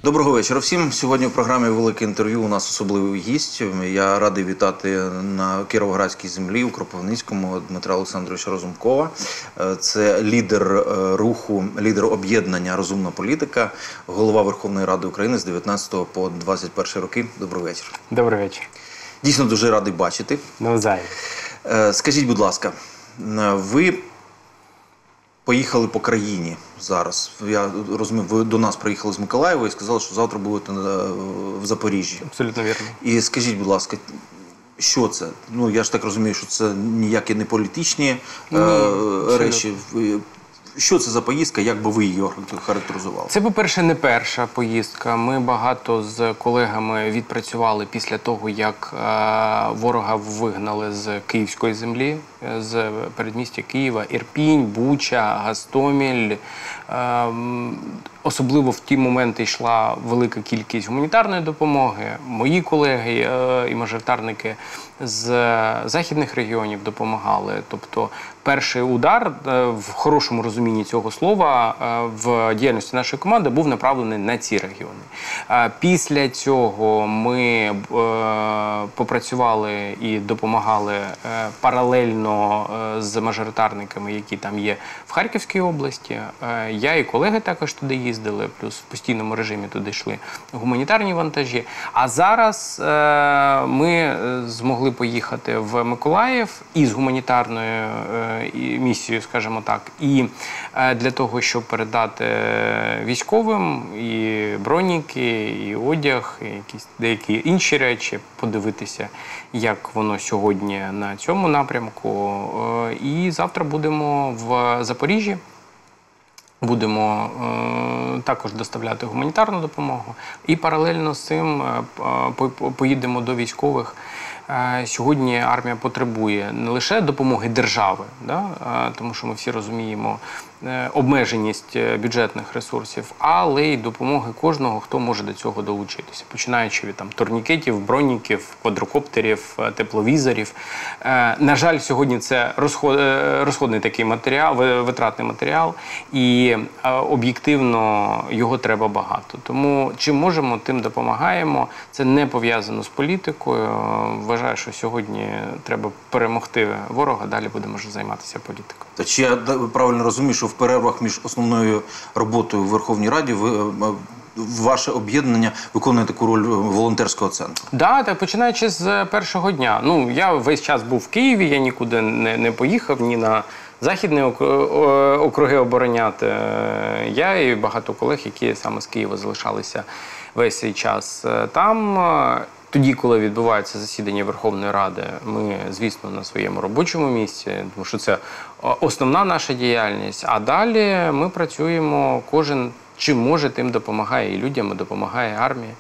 Доброго вечора всім. Сьогодні в програмі «Велике інтерв'ю» у нас особливий гість. Я радий вітати на Кіровоградській землі у Кропивницькому Дмитра Олександровича Разумкова. Це лідер руху, лідер об'єднання «Розумна політика», голова Верховної Ради України з 19 по 21 роки. Добрий вечір. Добрий вечір. Дійсно дуже радий бачити. Навзаєм. Скажіть, будь ласка, ви поїхали по країні зараз. Я розумію, ви до нас приїхали з Миколаєва і сказали, що завтра будете в Запоріжжі. Абсолютно вірно. І скажіть, будь ласка, що це? Ну, я ж так розумію, що це ніякі не політичні речі. Що це за поїздка, як би ви її характеризували? Це, по-перше, не перша поїздка. Ми багато з колегами відпрацювали після того, як ворога вигнали з київської землі, з передмістя Києва. Ірпінь, Буча, Гостомель. Особливо в ті моменти йшла велика кількість гуманітарної допомоги. Мої колеги і мажоритарники з західних регіонів допомагали. Тобто перший удар, в хорошому розумінні цього слова, в діяльності нашої команди був направлений на ці регіони. Після цього ми попрацювали і допомагали паралельно з мажоритарниками, які там є в Харківській області. Я і колеги також туди їздили, плюс в постійному режимі туди йшли гуманітарні вантажі. А зараз ми змогли поїхати в Миколаїв із гуманітарною місією, скажімо так, і для того, щоб передати військовим і броніки, і одяг, і якісь деякі інші речі, подивитися, як воно сьогодні на цьому напрямку. І завтра будемо в Запоріжжі. Будемо також доставляти гуманітарну допомогу і паралельно з цим поїдемо до військових. Сьогодні армія потребує не лише допомоги держави, тому що ми всі розуміємо обмеженість бюджетних ресурсів, але й допомоги кожного, хто може до цього долучитися. Починаючи від турнікетів, броніків, квадрокоптерів, тепловізорів. На жаль, сьогодні це розходний такий матеріал, витратний матеріал, і об'єктивно його треба багато. Тому чим можемо, тим допомагаємо. Це не пов'язано з політикою. Вважаю, що сьогодні треба перемогти ворога, далі будемо вже займатися політикою. Та чи я правильно розумію, що в перервах між основною роботою в Верховній Раді ваше об'єднання виконує таку роль волонтерського центру? Так, починаючи з першого дня. Ну, я весь час був в Києві, я нікуди не поїхав, ні на західні округи обороняти. Я і багато колег, які саме з Києва залишалися весь цей час там. Тоді, коли відбувається засідання Верховної Ради, ми, звісно, на своєму робочому місці, тому що це основна наша діяльність. А далі ми працюємо, кожен чим може, тим допомагає і людям, і допомагає армії.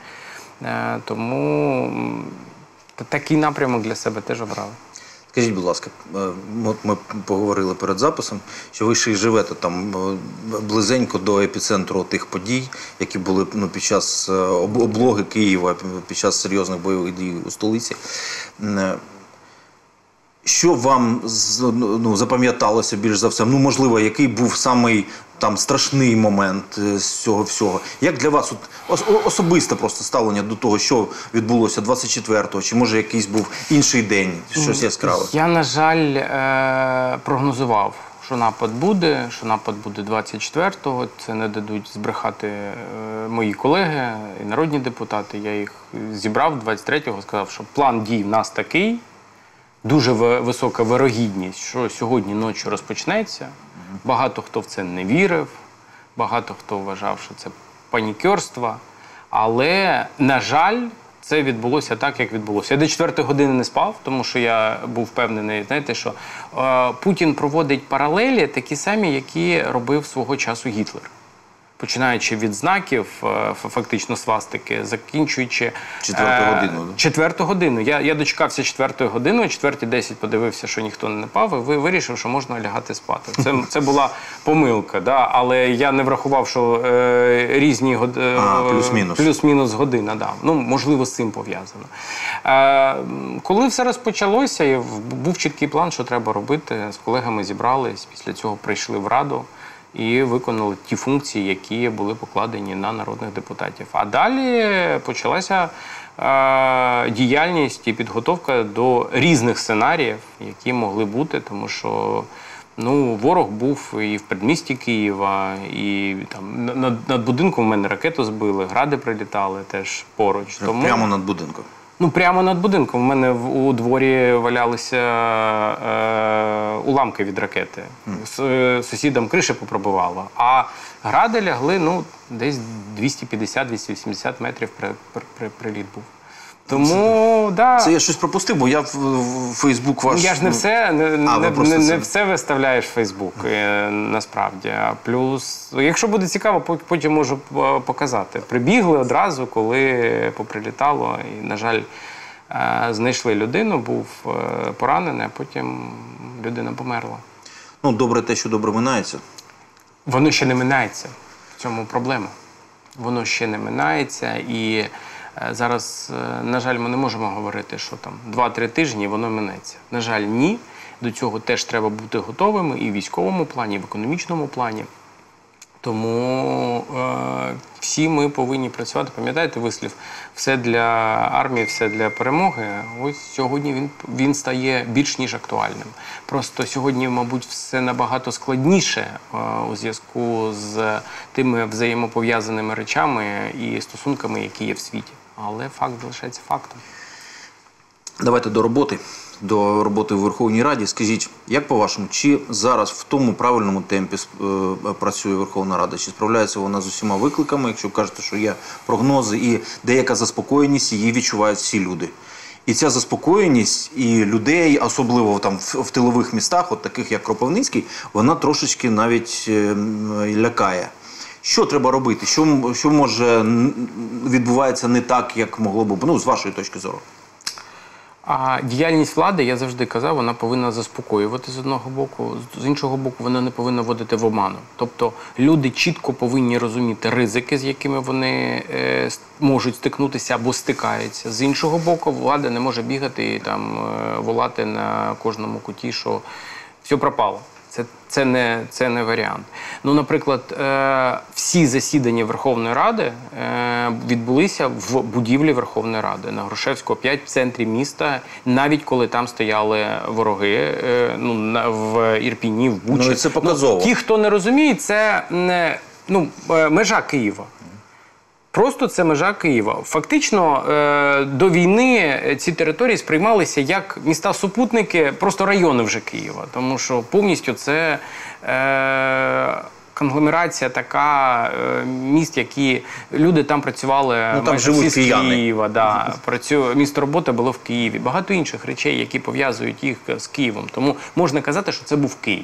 Тому такий напрямок для себе теж обрали. Скажіть, будь ласка, от ми поговорили перед записом, що ви ще й живете там близенько до епіцентру тих подій, які були під час облоги Києва, під час серйозних бойових дій у столиці. Що вам запам'яталося більш за все? Ну, можливо, який був самий страшний момент з цього всього? Як для вас особисте просто ставлення до того, що відбулося 24-го? Чи може якийсь був інший день, щось яскраве? Я, на жаль, прогнозував, що напад буде 24-го. Це не дадуть збрехати мої колеги і народні депутати. Я їх зібрав 23-го, сказав, що план дій в нас такий. Дуже висока вирогідність, що сьогодні ночі розпочнеться. Багато хто в це не вірив, багато хто вважав, що це панікерство. Але, на жаль, це відбулося так, як відбулося. Я до 4-ї години не спав, тому що я був впевнений, знаєте, що Путін проводить паралелі такі самі, які робив свого часу Гітлер. Починаючи від знаків, фактично свастики, закінчуючи... 4-ту годину. 4-ту годину. Я дочекався 4-ї години, о 4:10 подивився, що ніхто не напав, і вирішив, що можна лягати спати. Це була помилка, але я не врахував, що різні плюс-мінус година. Ну, можливо, з цим пов'язано. Коли все розпочалося, був чіткий план, що треба робити. З колегами зібрались, після цього прийшли в Раду. і виконали ті функції, які були покладені на народних депутатів. А далі почалася діяльність і підготовка до різних сценаріїв, які могли бути, тому що ворог був і в передмісті Києва, і там над будинком в мене ракету збили, гради прилітали теж поруч. Тому... Прямо над будинком? Прямо над будинком. У мене у дворі валялися уламки від ракети. Сусідам криші попробувало. А гради лягли, десь 250-280 метрів приліт був. Тому, Це я щось пропустив, бо я в Фейсбук ваш... Я ж не все виставляєш в Фейсбук, насправді. А плюс, якщо буде цікаво, потім можу показати. Прибігли одразу, коли поприлітало, і, на жаль, знайшли людину, був поранений, а потім людина померла. Добре те, що добре минається. Воно ще не минається. В цьому проблема. Воно ще не минається, і зараз, на жаль, ми не можемо говорити, що там 2-3 тижні воно минеться. На жаль, ні. До цього теж треба бути готовими і в військовому плані, і в економічному плані. Тому всі ми повинні працювати. Пам'ятаєте вислів? Все для армії, все для перемоги. Ось сьогодні він стає більш ніж актуальним. Просто сьогодні, мабуть, все набагато складніше у зв'язку з тими взаємопов'язаними речами і стосунками, які є в світі. Але факт залишається фактом. Давайте до роботи. До роботи в Верховній Раді. Скажіть, як по-вашому, чи зараз в тому правильному темпі працює Верховна Рада? Чи справляється вона з усіма викликами, якщо кажете, що є прогнози і деяка заспокоєність, її відчувають всі люди? І ця заспокоєність і людей, особливо там в тилових містах, от таких як Кропивницький, вона трошечки навіть лякає. Що треба робити? Що може відбувається не так, як могло б, з вашої точки зору? А діяльність влади, я завжди казав, вона повинна заспокоювати з одного боку, з іншого боку, вона не повинна вводити в оману. Тобто люди чітко повинні розуміти ризики, з якими вони можуть стикнутися або стикаються. З іншого боку, влада не може бігати і там волати на кожному куті, що все пропало. Це не варіант. Наприклад, всі засідання Верховної Ради відбулися в будівлі Верховної Ради на Грушевського 5 в центрі міста, навіть коли там стояли вороги, в Ірпіні, в Бучі. Це показово. Ті, хто не розуміє, це межа Києва. Просто це межа Києва. Фактично, до війни ці території сприймалися як міста-супутники, просто райони вже Києва. Тому що повністю це конгломерація така міст, які люди там працювали там майже всі з кияни. Києва. Да. Місто роботи було в Києві. Багато інших речей, які пов'язують їх з Києвом. Тому можна казати, що це був Київ.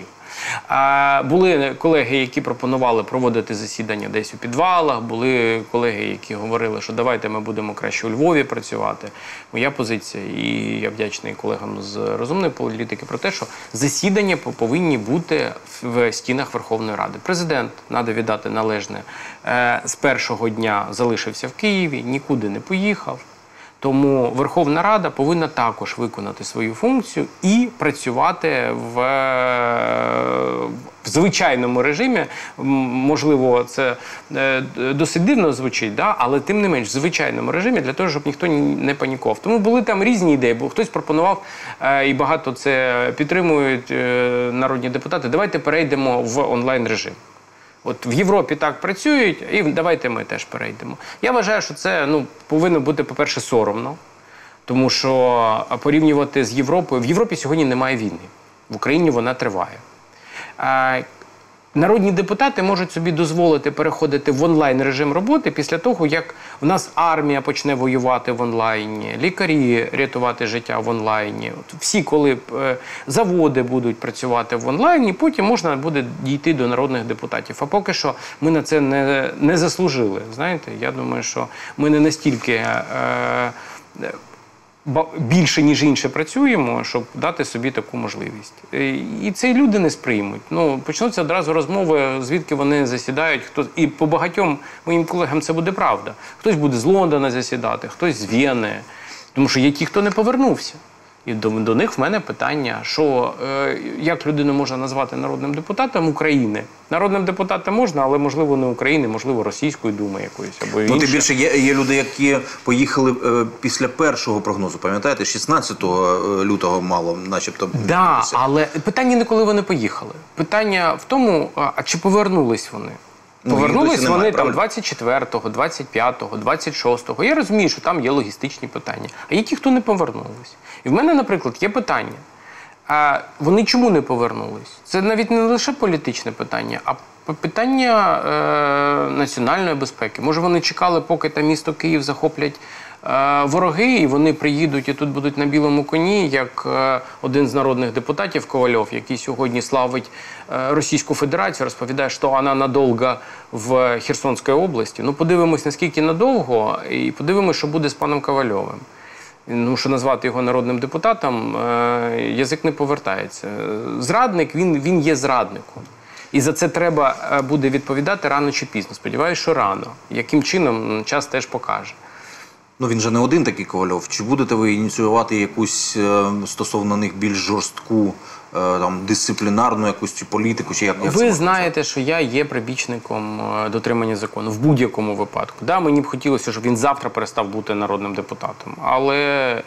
Були колеги, які пропонували проводити засідання десь у підвалах, були колеги, які говорили, що давайте ми будемо краще у Львові працювати. Моя позиція, і я вдячний колегам з розумної політики, про те, що засідання повинні бути в стінах Верховної Ради. Президент, треба віддати належне, з першого дня залишився в Києві, нікуди не поїхав. Тому Верховна Рада повинна також виконати свою функцію і працювати в звичайному режимі. Можливо, це досить дивно звучить, але тим не менш в звичайному режимі, для того, щоб ніхто не панікував. Тому були там різні ідеї, бо хтось пропонував, і багато це підтримують народні депутати, давайте перейдемо в онлайн-режим. От в Європі так працюють, і давайте ми теж перейдемо. Я вважаю, що це повинно бути, по-перше, соромно, тому що порівнювати з Європою... В Європі сьогодні немає війни, в Україні вона триває. Народні депутати можуть собі дозволити переходити в онлайн-режим роботи після того, як в нас армія почне воювати в онлайні, лікарі рятувати життя в онлайні. Всі, коли заводи будуть працювати в онлайні, потім можна буде дійти до народних депутатів. А поки що ми на це не заслужили. Знаєте, я думаю, що ми не настільки... більше, ніж інше працюємо, щоб дати собі таку можливість. І це люди не сприймуть. Почнуться одразу розмови, звідки вони засідають. І по багатьом моїм колегам це буде правда. Хтось буде з Лондона засідати, хтось з Вєни. Тому що є ті, хто не повернувся. І до них в мене питання, що як людину можна назвати народним депутатом України? Народним депутатом можна, але, можливо, не України, можливо, Російської Думи якоїсь або іншої. Ну, тим більше є люди, які поїхали після першого прогнозу, пам'ятаєте, 16 лютого мало начебто. Да, але питання не коли вони поїхали. Питання в тому, а чи повернулись вони? Повернулись вони там 24-го, 25-го, 26-го. Я розумію, що там є логістичні питання. А є ті, хто не повернулись. І в мене, наприклад, є питання. А вони чому не повернулись? Це навіть не лише політичне питання, а питання національної безпеки. Може, вони чекали, поки там місто Київ захоплять вороги, і вони приїдуть і тут будуть на білому коні, як один з народних депутатів Ковальов, який сьогодні славить Російську Федерацію, розповідає, що вона надовго в Херсонській області. Ну, подивимось, наскільки надовго, і подивимось, що буде з паном Ковальовим. Ну, що назвати його народним депутатом, язик не повертається. Зрадник, він є зрадником. І за це треба буде відповідати рано чи пізно. Сподіваюся, що рано. Яким чином, час теж покаже. Ну, він же не один такий Ковальов. Чи будете ви ініціювати якусь стосовно них більш жорстку, там, дисциплінарну якусь політику? Чи як ви знаєте, що я є прибічником дотримання закону в будь-якому випадку. Да, мені б хотілося, щоб він завтра перестав бути народним депутатом. Але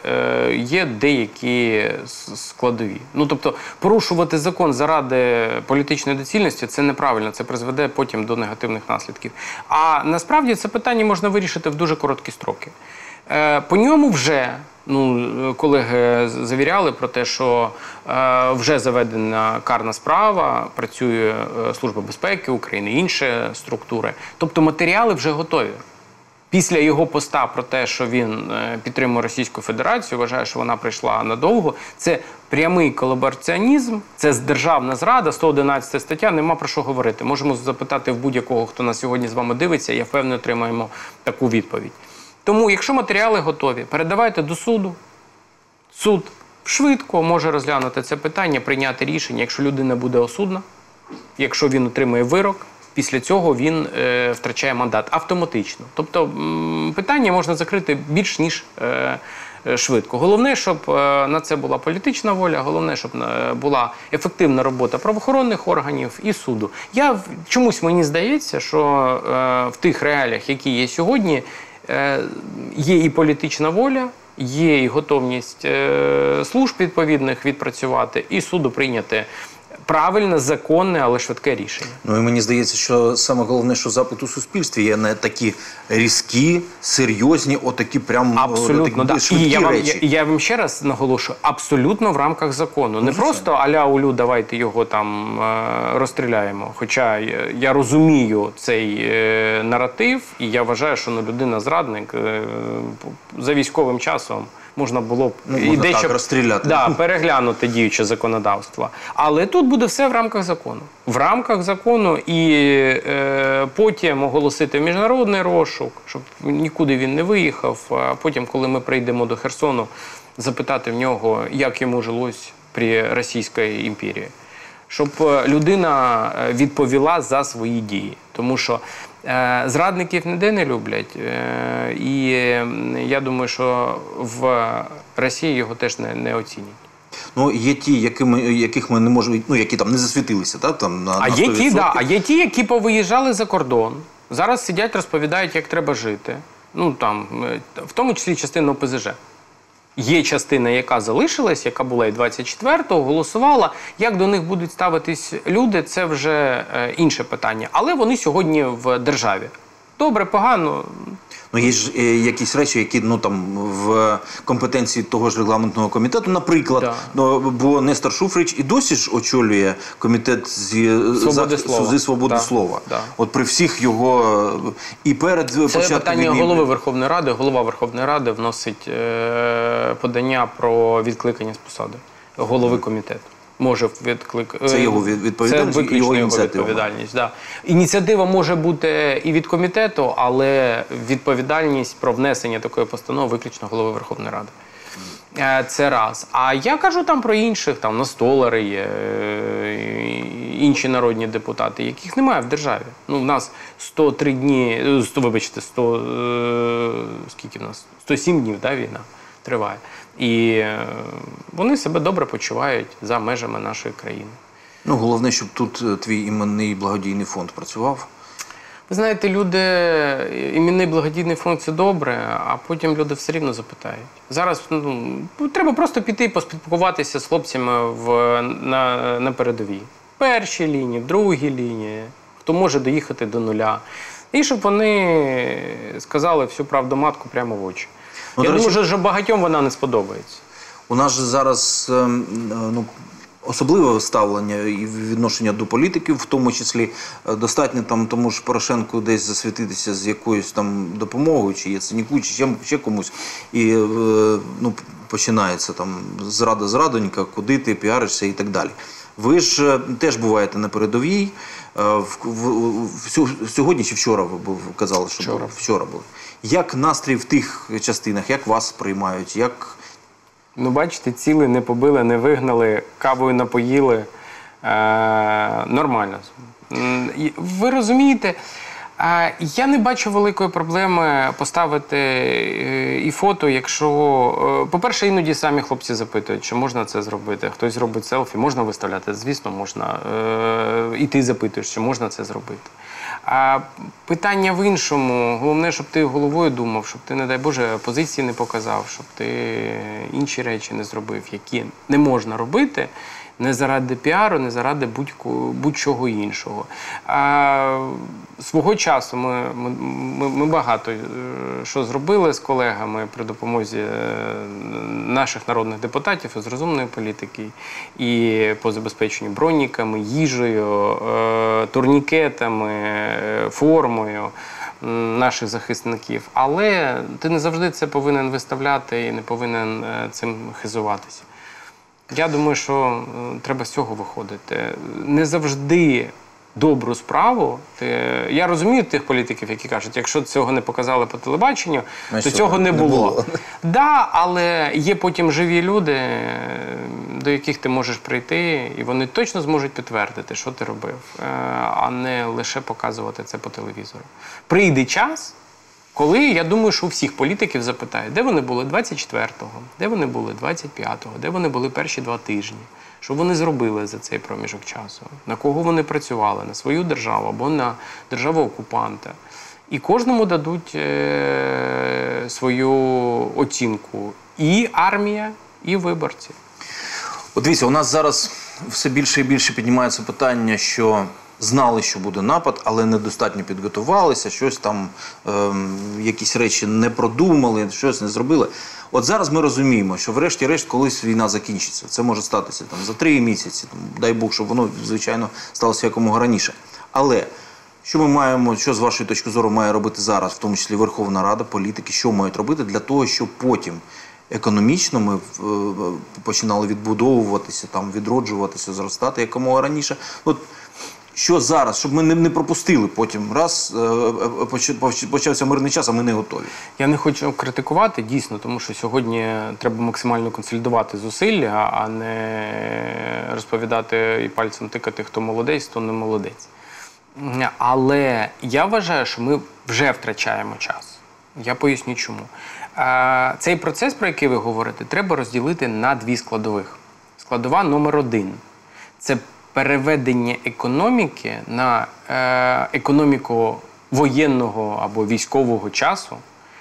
є деякі складові. Ну, тобто, порушувати закон заради політичної доцільності – це неправильно. Це призведе потім до негативних наслідків. А насправді це питання можна вирішити в дуже короткі строки. По ньому вже, колеги завіряли про те, що вже заведена карна справа, працює Служба безпеки України, інші структури. Тобто матеріали вже готові. Після його поста про те, що він підтримує Російську Федерацію, вважає, що вона прийшла надовго, це прямий колабораціонізм, це державна зрада, 111 стаття, нема про що говорити. Можемо запитати в будь-якого, хто нас сьогодні з вами дивиться, я впевнений, отримаємо таку відповідь. Тому, якщо матеріали готові, передавайте до суду. Суд швидко може розглянути це питання, прийняти рішення, якщо людина буде осудна, якщо він отримує вирок, після цього він втрачає мандат автоматично. Тобто питання можна закрити більш ніж швидко. Головне, щоб на це була політична воля, головне, щоб була ефективна робота правоохоронних органів і суду. Чомусь мені здається, що в тих реаліях, які є сьогодні, є і політична воля, є і готовність служб відповідних відпрацювати, і суду прийняти правильне, законне, але швидке рішення. Ну і мені здається, що саме головне, що запит у суспільстві є не такі різкі, серйозні, отакі прям абсолютно, такі швидкі речі. Я вам ще раз наголошую, абсолютно в рамках закону. Не просто а-ля Улю, давайте його там розстріляємо. Хоча я розумію цей наратив, і я вважаю, що людина-зрадник за військовим часом можна було б розстріляти. Да, переглянути діюче законодавство. Але тут буде все в рамках закону. В рамках закону і потім оголосити міжнародний розшук, щоб нікуди він не виїхав. А потім, коли ми прийдемо до Херсону, запитати в нього, як йому жилось при Російській імперії. Щоб людина відповіла за свої дії. Тому що зрадників ніде не люблять. І я думаю, що в Росії його теж не оцінять. Ну, є ті, яких ми не можемо, які там не засвітилися, так? Там, на 100%. А є ті, які повиїжджали за кордон. Зараз сидять, розповідають, як треба жити. В тому числі частина ОПЗЖ. Є частина, яка залишилась, яка була і 24-го, голосувала. Як до них будуть ставитись люди, це вже інше питання. Але вони сьогодні в державі. Добре, погано. Ну, є ж якісь речі, які в компетенції того ж регламентного комітету, наприклад, бо Нестор Шуфрич і досі ж очолює комітет зі свободи слова. Да. От при всіх його і перед початком... Це питання голови Верховної Ради. Голова Верховної Ради вносить подання про відкликання з посади голови комітету. Може відкликати. Це його відповідальність, це виключно його відповідальність. Да. Ініціатива може бути і від комітету, але відповідальність про внесення такої постанови виключно голови Верховної Ради. Це раз. А я кажу там про інших, там настолари є, інші народні депутати, яких немає в державі. У нас 103 дні, скільки в нас? 107 днів, да, війна? триває. І вони себе добре почувають за межами нашої країни. Ну, головне, щоб тут твій іменний благодійний фонд працював. Ви знаєте, іменний благодійний фонд – це добре, а потім люди все рівно запитають. Зараз треба просто піти і поспілкуватися з хлопцями на передовій. В першій лінії, в другій лінії, хто може доїхати до нуля. І щоб вони сказали всю правду матку прямо в очі. Я думаю, що багатьом вона не сподобається. У нас же зараз особливе ставлення і відношення до політиків, в тому числі достатньо там тому ж Порошенку десь засвітитися з якоюсь там допомогою, чи Яценюку, чи ще комусь, і починається там зрада-зрадонька, куди ти піаришся і так далі. Ви ж теж буваєте на передовій. Сьогодні чи вчора ви казали, що вчора були. Як настрій в тих частинах, як вас приймають, як... Ну, бачите, ціли не побили, не вигнали, кавою напоїли. Нормально. Ви розумієте, я не бачу великої проблеми поставити і фото, якщо... По-перше, іноді самі хлопці запитують, чи можна це зробити. Хтось робить селфі, можна виставляти? Звісно, можна. І ти запитуєш, чи можна це зробити. А питання в іншому. Головне, щоб ти головою думав, щоб ти, не дай Боже, позиції не показав, щоб ти інші речі не зробив, які не можна робити не заради піару, не заради будь-чого іншого. Свого часу ми багато що зробили з колегами при допомозі наших народних депутатів із розумної політики і по забезпеченню броніками, їжею, турнікетами, формою наших захисників. Але ти не завжди це повинен виставляти і не повинен цим хизуватися. Я думаю, що треба з цього виходити. Не завжди добру справу. Я розумію тих політиків, які кажуть, якщо цього не показали по телебаченню, то цього не було. Так, але є потім живі люди, до яких ти можеш прийти, і вони точно зможуть підтвердити, що ти робив, а не лише показувати це по телевізору. Прийде час, коли, я думаю, що у всіх політиків запитають, де вони були 24-го, де вони були 25-го, де вони були перші 2 тижні, що вони зробили за цей проміжок часу, на кого вони працювали, на свою державу або на державу-окупанта. І кожному дадуть свою оцінку і армія, і виборці. От дивіться, у нас зараз все більше і більше піднімається питання, що знали, що буде напад, але недостатньо підготувалися, щось там, якісь речі не продумали, щось не зробили. От зараз ми розуміємо, що врешті-решт колись війна закінчиться. Це може статися там, за 3 місяці, там, дай Бог, щоб воно, звичайно, сталося якомога раніше. Але що ми маємо, що з вашої точки зору має робити зараз, в тому числі Верховна Рада, політики, що мають робити для того, щоб потім економічно ми починали відбудовуватися, там, відроджуватися, зростати якомога раніше. От, що зараз, щоб ми не пропустили потім, раз почався мирний час, а ми не готові? Я не хочу критикувати, дійсно, тому що сьогодні треба максимально консолідувати зусилля, а не розповідати і пальцем тикати, хто молодець, хто не молодець. Але я вважаю, що ми вже втрачаємо час. Я поясню чому. Цей процес, про який ви говорите, треба розділити на 2 складових. Складова номер 1 – це переведення економіки на економіку воєнного або військового часу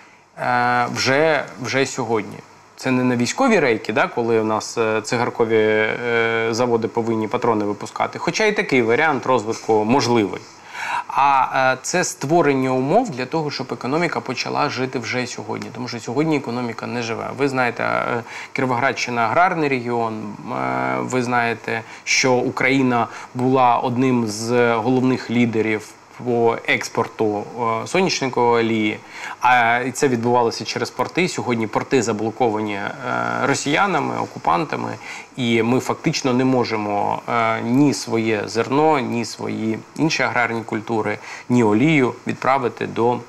вже сьогодні. Це не на військові рейки, да, коли у нас цигаркові заводи повинні патрони випускати, хоча і такий варіант розвитку можливий. А це створення умов для того, щоб економіка почала жити вже сьогодні. Тому що сьогодні економіка не живе. Ви знаєте, Кіровоградщина – аграрний регіон. Ви знаєте, що Україна була одним з головних лідерів по експорту соняшникової олії. І це відбувалося через порти. Сьогодні порти заблоковані росіянами, окупантами. І ми фактично не можемо ні своє зерно, ні свої інші аграрні культури, ні олію відправити до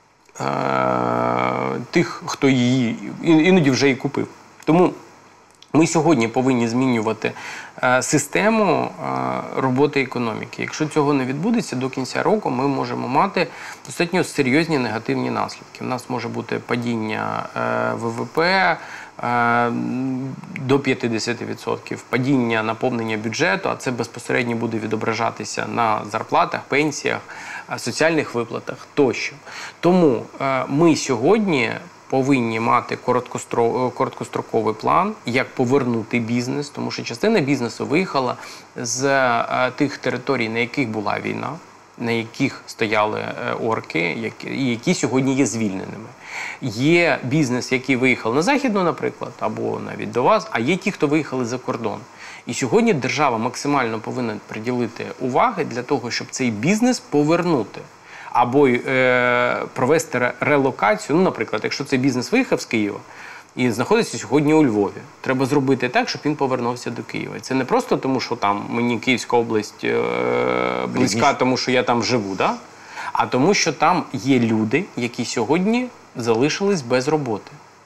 тих, хто її іноді вже і купив. Тому Ми сьогодні повинні змінювати систему роботи економіки. Якщо цього не відбудеться, до кінця року ми можемо мати достатньо серйозні негативні наслідки. У нас може бути падіння ВВП до 50%, падіння наповнення бюджету, а це безпосередньо буде відображатися на зарплатах, пенсіях, соціальних виплатах тощо. Тому ми сьогодні повинні мати короткостроковий план, як повернути бізнес, тому що частина бізнесу виїхала з тих територій, на яких була війна, на яких стояли орки, які сьогодні є звільненими. Є бізнес, який виїхав на Західну, наприклад, або навіть до вас, а є ті, хто виїхали за кордон. І сьогодні держава максимально повинна приділити уваги для того, щоб цей бізнес повернути. Або провести релокацію. Ну, наприклад, якщо цей бізнес виїхав з Києва і знаходиться сьогодні у Львові, треба зробити так, щоб він повернувся до Києва. І це не просто тому, що там мені Київська область близька, тому що я там живу, да? А тому, що там є люди, які сьогодні залишились без роботи.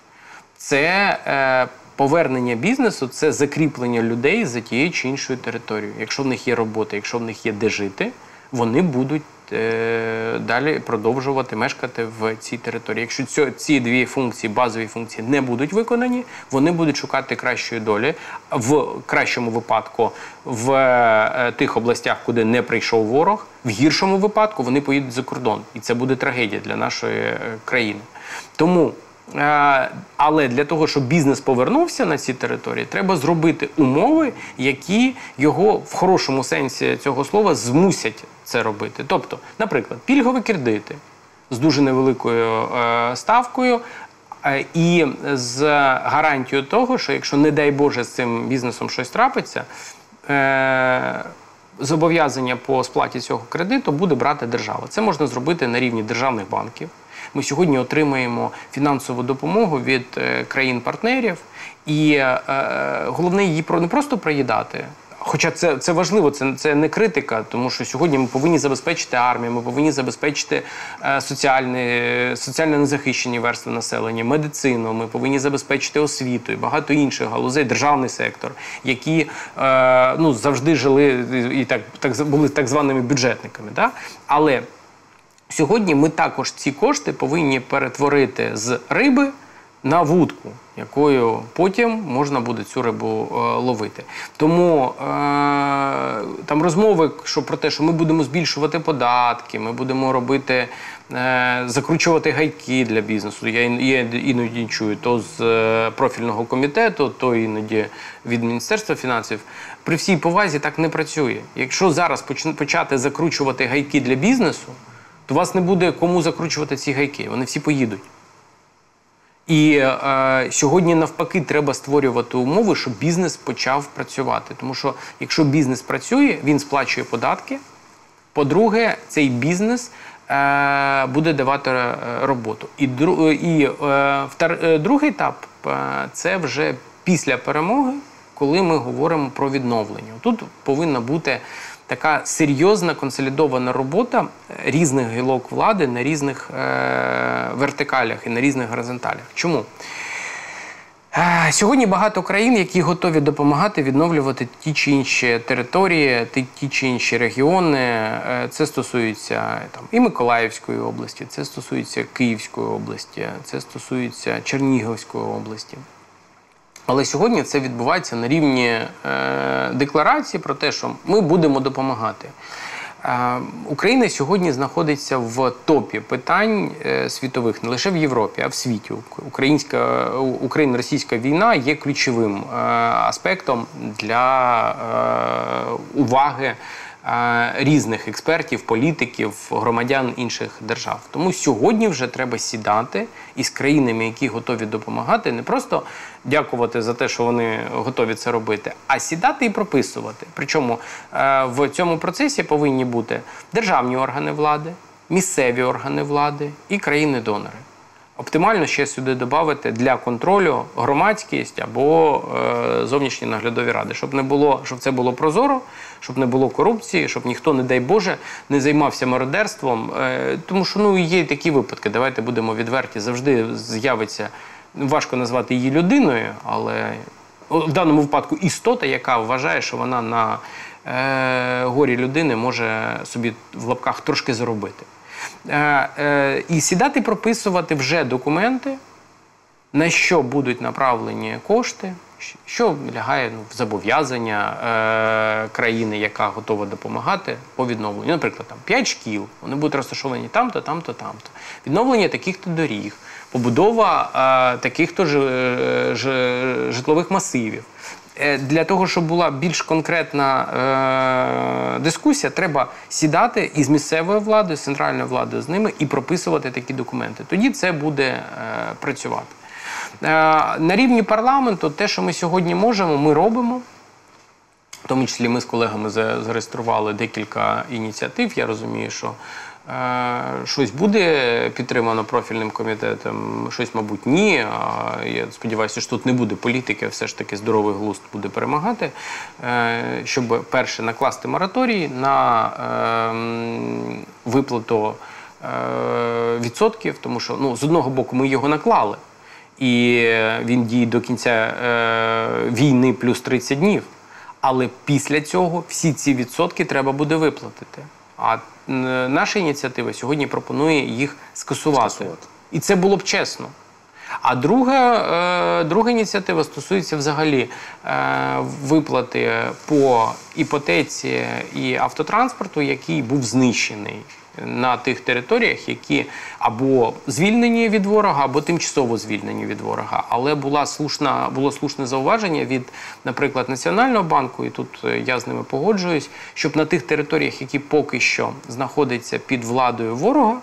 Це повернення бізнесу – це закріплення людей за тією чи іншою територією. Якщо в них є робота, якщо в них є де жити, вони будуть далі продовжувати мешкати в цій території. Якщо ці дві функції, базові функції не будуть виконані, вони будуть шукати кращої долі. В кращому випадку в тих областях, куди не прийшов ворог, в гіршому випадку вони поїдуть за кордон. І це буде трагедія для нашої країни. Тому але для того, щоб бізнес повернувся на ці території, треба зробити умови, які його в хорошому сенсі цього слова змусять це робити. Тобто, наприклад, пільгові кредити з дуже невеликою ставкою і з гарантією того, що якщо, не дай Боже, з цим бізнесом щось трапиться, зобов'язання по сплаті цього кредиту буде брати держава. Це можна зробити на рівні державних банків. Ми сьогодні отримаємо фінансову допомогу від країн-партнерів, і головне її не просто проїдати, хоча це важливо, це не критика, тому що сьогодні ми повинні забезпечити армію, ми повинні забезпечити соціально незахищені верстви населення, медицину, ми повинні забезпечити освіту і багато інших галузей, державний сектор, які завжди жили і були так званими бюджетниками. Да? Але сьогодні ми також ці кошти повинні перетворити з риби на вудку, якою потім можна буде цю рибу ловити. Тому там розмови про те, що ми будемо збільшувати податки, ми будемо робити, закручувати гайки для бізнесу. Я іноді чую то з профільного комітету, то іноді від Міністерства фінансів. При всій повазі так не працює. Якщо зараз почати закручувати гайки для бізнесу, то у вас не буде кому закручувати ці гайки, вони всі поїдуть. І сьогодні навпаки треба створювати умови, щоб бізнес почав працювати. Тому що якщо бізнес працює, він сплачує податки. По-друге, цей бізнес буде давати роботу. І другий етап – це вже після перемоги, коли ми говоримо про відновлення. Тут повинна бути така серйозна консолідована робота різних гілок влади на різних вертикалях і на різних горизонталях. Чому? Сьогодні багато країн, які готові допомагати відновлювати ті чи інші території, ті чи інші регіони. Це стосується і Миколаївської області, це стосується Київської області, це стосується Чернігівської області. Але сьогодні це відбувається на рівні декларації про те, що ми будемо допомагати. Україна сьогодні знаходиться в топі питань світових, не лише в Європі, а в світі. Україно-російська війна є ключовим аспектом для уваги різних експертів, політиків, громадян інших держав. Тому сьогодні вже треба сідати із країнами, які готові допомагати, не просто дякувати за те, що вони готові це робити, а сідати і прописувати. Причому в цьому процесі повинні бути державні органи влади, місцеві органи влади і країни-донори. Оптимально ще сюди додати для контролю громадськість або зовнішні наглядові ради, щоб це було прозоро, щоб не було корупції, щоб ніхто, не дай Боже, не займався мародерством. Тому що є такі випадки, давайте будемо відверті, завжди з'явиться, важко назвати її людиною, але в даному випадку істота, яка вважає, що вона на горі людини може собі в лапках трошки заробити. І сідати прописувати вже документи, на що будуть направлені кошти, що лягає в зобов'язання країни, яка готова допомагати по відновленню. Наприклад, там 5 шкіл, вони будуть розташовані там-то, там-то, там-то. Відновлення таких-то доріг, побудова таких-то житлових масивів. Для того, щоб була більш конкретна дискусія, треба сідати із місцевою владою, з центральною владою з ними і прописувати такі документи. Тоді це буде працювати. На рівні парламенту те, що ми сьогодні можемо, ми робимо. В тому числі ми з колегами зареєстрували декілька ініціатив. Я розумію, що щось буде підтримано профільним комітетом, щось, мабуть, ні. Я сподіваюся, що тут не буде політики, а все ж таки здоровий глузд буде перемагати. Щоб, перше, накласти мораторій на виплату відсотків, тому що, з одного боку, ми його наклали, і він діє до кінця війни плюс 30 днів. Але після цього всі ці відсотки треба буде виплатити. А наша ініціатива сьогодні пропонує їх скасувати. І це було б чесно. А друга ініціатива стосується взагалі виплати по іпотеці і автотранспорту, який був знищений на тих територіях, які або звільнені від ворога, або тимчасово звільнені від ворога. Але було слушне зауваження від, наприклад, Національного банку, і тут я з ними погоджуюсь, щоб на тих територіях, які поки що знаходяться під владою ворога,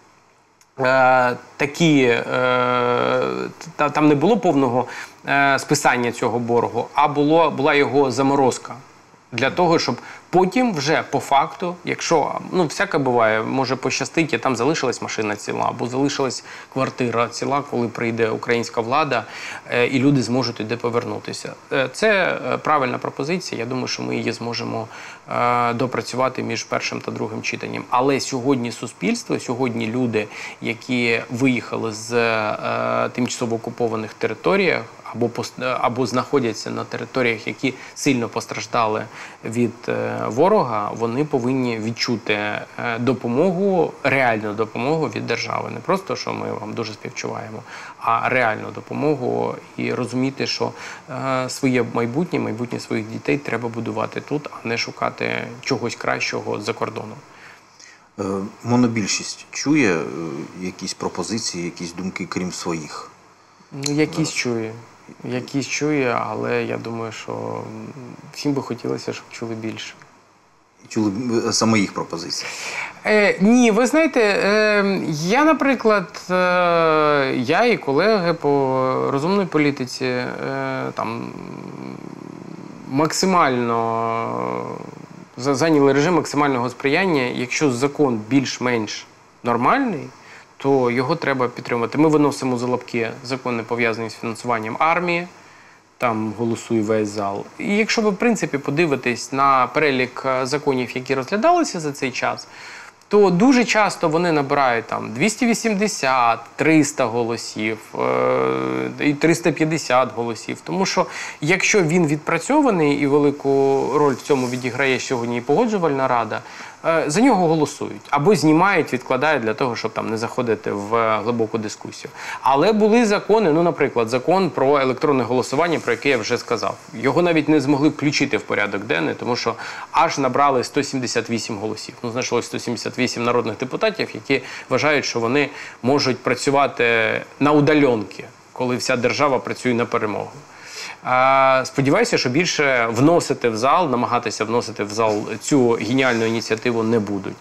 там не було повного списання цього боргу, а була його заморозка. Для того, щоб потім вже по факту, якщо, всяке буває, може пощастить, і там залишилась машина ціла, або залишилась квартира ціла, коли прийде українська влада, і люди зможуть туди повернутися. Це правильна пропозиція, я думаю, що ми її зможемо допрацювати між першим та другим читанням. Але сьогодні суспільство, сьогодні люди, які виїхали з тимчасово окупованих територій, або знаходяться на територіях, які сильно постраждали від ворога, вони повинні відчути допомогу, реальну допомогу від держави. Не просто, що ми вам дуже співчуваємо, а реальну допомогу і розуміти, що своє майбутнє своїх дітей треба будувати тут, а не шукати чогось кращого за кордоном. Монобільшість чує якісь пропозиції, якісь думки, крім своїх? Якісь чує, але я думаю, що всім би хотілося, щоб чули більше. Чули саме їх пропозиції? Ні, ви знаєте, я, наприклад, я і колеги по розумній політиці максимально зайняли режим максимального сприяння. Якщо закон більш-менш нормальний, то його треба підтримувати. Ми виносимо за лапки закони, пов'язані з фінансуванням армії, там голосує весь зал. І якщо ви, в принципі, подивитесь на перелік законів, які розглядалися за цей час, то дуже часто вони набирають 280, 300 голосів, і 350 голосів. Тому що якщо він відпрацьований і велику роль в цьому відіграє сьогодні і Погоджувальна рада, за нього голосують. Або знімають, відкладають для того, щоб не заходити в глибоку дискусію. Але були закони, наприклад, закон про електронне голосування, про який я вже сказав. Його навіть не змогли включити в порядок денний, тому що аж набрали 178 голосів. Знайшлось 178 народних депутатів, які вважають, що вони можуть працювати на удаленки, коли вся держава працює на перемогу. Сподіваюся, що більше намагатися вносити в зал цю геніальну ініціативу не будуть.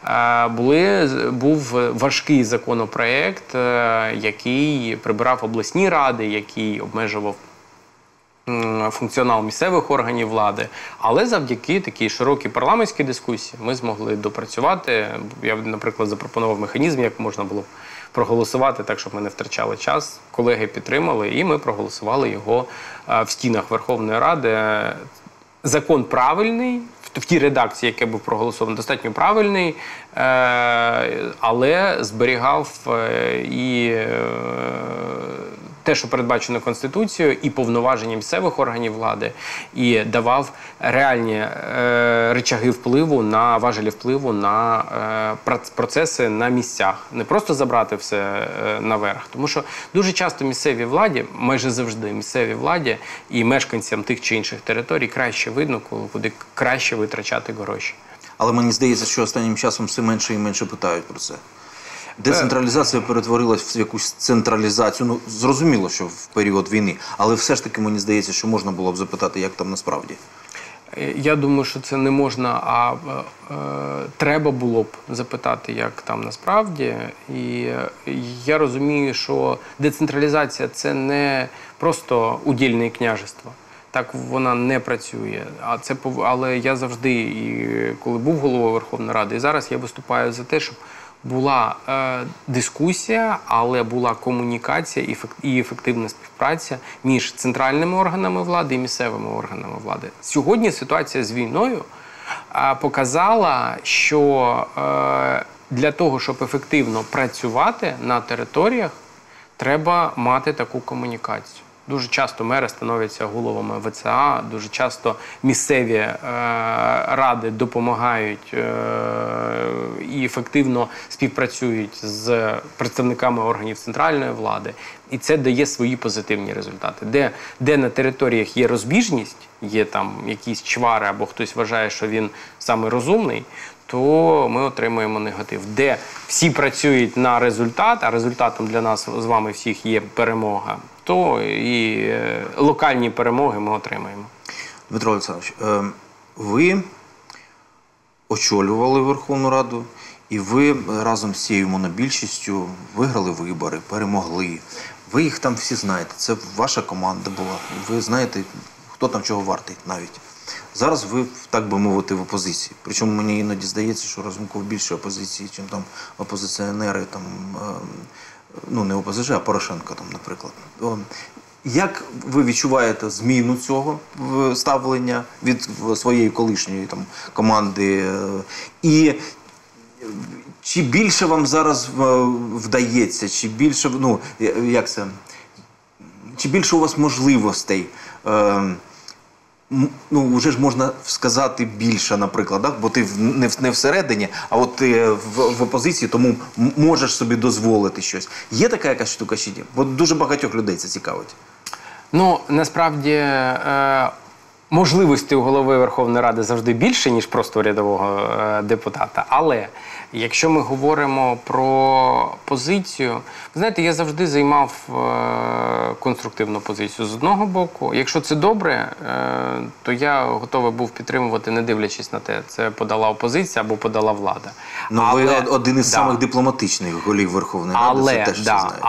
Був важкий законопроект, який прибирав обласні ради, який обмежував функціонал місцевих органів влади. Але завдяки такій широкій парламентській дискусії ми змогли допрацювати. Я, наприклад, запропонував механізм, як можна було проголосувати так, щоб ми не втрачали час. Колеги підтримали, і ми проголосували його в стінах Верховної Ради. Закон правильний, в тій редакції, яка був проголосований, достатньо правильний, але зберігав і те, що передбачено Конституцією, і повноваження місцевих органів влади, і давав реальні рычаги впливу важелі впливу на процеси на місцях. Не просто забрати все наверх. Тому що дуже часто місцевій владі, майже завжди місцевій владі і мешканцям тих чи інших територій краще видно, куди краще витрачати гроші. Але мені здається, що останнім часом все менше і менше питають про це. Децентралізація перетворилась в якусь централізацію. Ну, зрозуміло, що в період війни. Але все ж таки мені здається, що можна було б запитати, як там насправді. Я думаю, що це не можна, а треба було б запитати, як там насправді. І я розумію, що децентралізація – це не просто удільне княжество. Так вона не працює. Але я завжди, і коли був головою Верховної Ради, і зараз я виступаю за те, щоб була дискусія, але була комунікація і ефективна співпраця між центральними органами влади і місцевими органами влади. Сьогодні ситуація з війною показала, що для того, щоб ефективно працювати на територіях, треба мати таку комунікацію. Дуже часто мери становляться головами ВЦА, дуже часто місцеві ради допомагають і ефективно співпрацюють з представниками органів центральної влади. І це дає свої позитивні результати. Де на територіях є розбіжність, є там якісь чвари або хтось вважає, що він саме розумний, то ми отримуємо негатив. Де всі працюють на результат, а результатом для нас з вами всіх є перемога, то і локальні перемоги ми отримаємо. Дмитро Олександрович, ви очолювали Верховну Раду, і ви разом з цією монобільшістю виграли вибори, перемогли. Ви їх там всі знаєте, це ваша команда була, ви знаєте, хто там чого вартий навіть. Зараз ви, так би мовити, в опозиції. Причому мені іноді здається, що Разумков більше опозиції, ніж там опозиціонери, там, ну не ОПЗЖ, а Порошенко, там, наприклад. Як ви відчуваєте зміну цього ставлення від своєї колишньої там, команди? І чи більше вам зараз вдається, чи більше, ну, як це, чи більше у вас можливостей? Ну, вже ж можна сказати більше, наприклад, да? Бо ти не всередині, а от ти в опозиції, тому можеш собі дозволити щось. Є така якась штука чи ні? Бо дуже багатьох людей це цікавить. Ну, насправді, можливості у голови Верховної Ради завжди більше, ніж просто рядового депутата. Але якщо ми говоримо про позицію, ви знаєте, я завжди займав конструктивну позицію з одного боку. Якщо це добре, то я готовий був підтримувати, не дивлячись на те, це подала опозиція або подала влада. Ну, ви один із самих дипломатичних голів Верховної Ради, це теж всі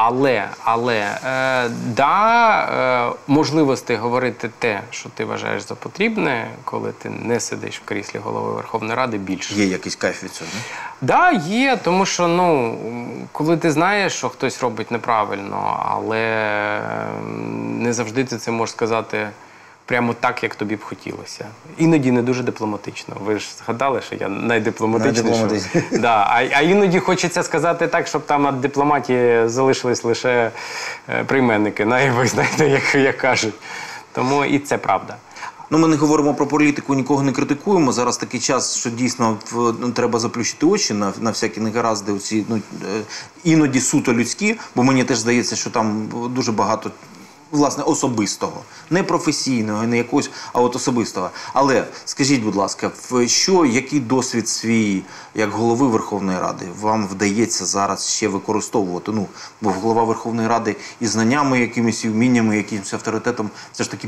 знають. Можливості говорити те, що ти вважаєш за потрібне, коли ти не сидиш в кріслі голови Верховної Ради, більше. Є якийсь кайф від цього, не? Да, є, тому що, ну, коли ти знаєш, що хтось робить неправильно, але не завжди ти це можеш сказати прямо так, як тобі б хотілося. Іноді не дуже дипломатично. Ви ж згадали, що я найдипломатичніший. Да. А іноді хочеться сказати так, щоб там від дипломатії залишились лише прийменники, ви знаєте, як кажуть. Тому і це правда. Ну, ми не говоримо про політику, нікого не критикуємо. Зараз такий час, що дійсно треба заплющити очі на всякі негаразди, оці, ну, іноді суто людські, бо мені теж здається, що там дуже багато, власне, особистого. Не професійного, не якогось, а от особистого. Але скажіть, будь ласка, який досвід свій, як голови Верховної Ради, вам вдається зараз ще використовувати? Ну, бо голова Верховної Ради і знаннями якимись, і вміннями, якимось авторитетом все ж таки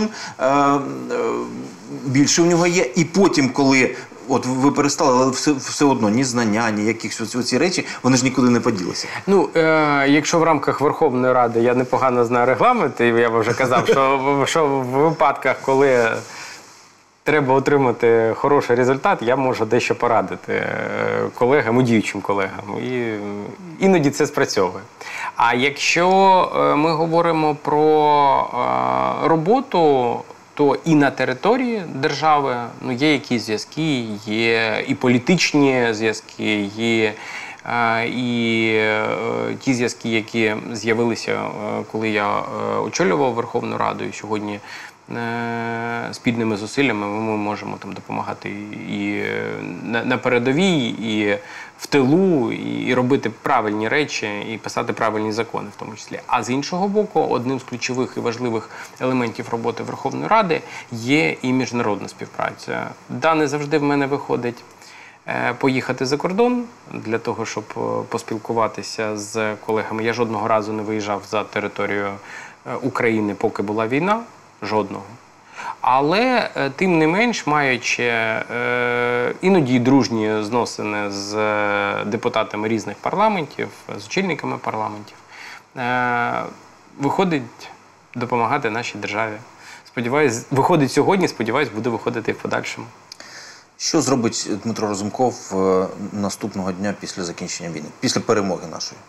більше в нього є. І потім, коли от ви перестали, але все одно ні знання, ні якісь оці речі, вони ж нікуди не поділися. Ну, якщо в рамках Верховної Ради я непогано знаю регламент, і я вже казав, що в випадках, коли треба отримати хороший результат, я можу дещо порадити колегам, діючим колегам. І іноді це спрацьовує. А якщо ми говоримо про роботу, то і на території держави є якісь зв'язки, є і політичні зв'язки, є І ті зв'язки, які з'явилися, коли я очолював Верховну Раду, і сьогодні спільними зусиллями ми можемо там допомагати і на передовій, і в тилу, і робити правильні речі, і писати правильні закони в тому числі. А з іншого боку, одним з ключових і важливих елементів роботи Верховної Ради є і міжнародна співпраця. Да, не завжди в мене виходить поїхати за кордон для того, щоб поспілкуватися з колегами. Я жодного разу не виїжджав за територію України, поки була війна. Жодного. Але, тим не менш, маючи іноді дружні зносини з депутатами різних парламентів, з очільниками парламентів, виходить допомагати нашій державі. Сподіваюсь, виходить сьогодні, сподіваюсь, буде виходити і в подальшому. Що зробить Дмитро Разумков наступного дня після закінчення війни, після перемоги нашої?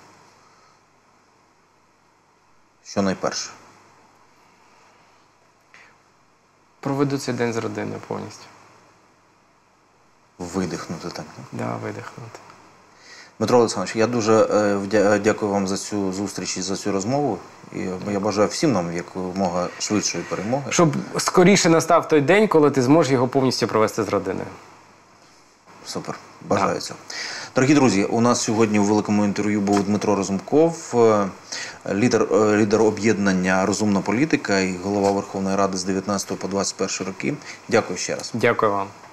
Що найперше? Проведу цей день з родиною повністю. Видихнути так? Да, видихнути. Дмитро Олександрович, я дуже дякую вам за цю зустріч і за цю розмову. І я бажаю всім нам якомога швидшої перемоги. Щоб скоріше настав той день, коли ти зможеш його повністю провести з родиною. Супер. Бажаю цього. Дорогі друзі, у нас сьогодні у великому інтерв'ю був Дмитро Разумков, лідер об'єднання «Розумна політика» і голова Верховної Ради з 19 по 21 роки. Дякую ще раз. Дякую вам.